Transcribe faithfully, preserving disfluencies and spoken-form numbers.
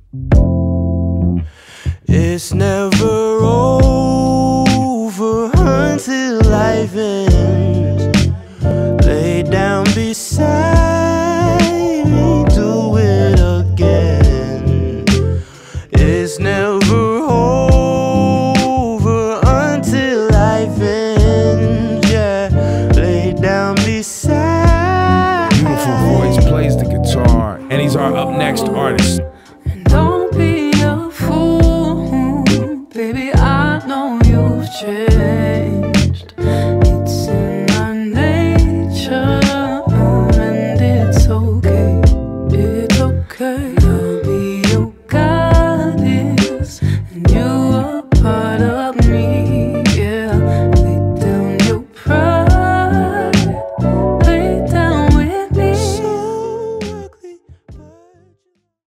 It's never over until life ends. Lay down beside me, do it again. It's never over until life ends. Yeah, lay down beside. Beautiful voice, plays the guitar, and he's our up next artist. Don't be